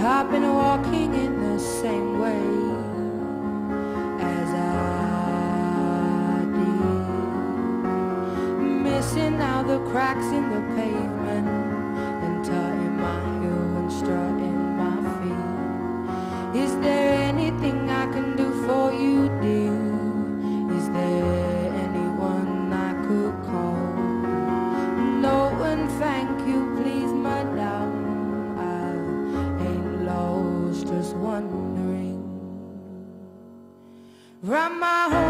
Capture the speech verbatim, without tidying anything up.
I've been walking in the same way as I did, missing out the cracks in the pavement and tutting my heel and strutting my feet. Is there anything I can do for you, dear? Is there anyone I could call? No, and thank you, please, madam. Just wondering, round my home.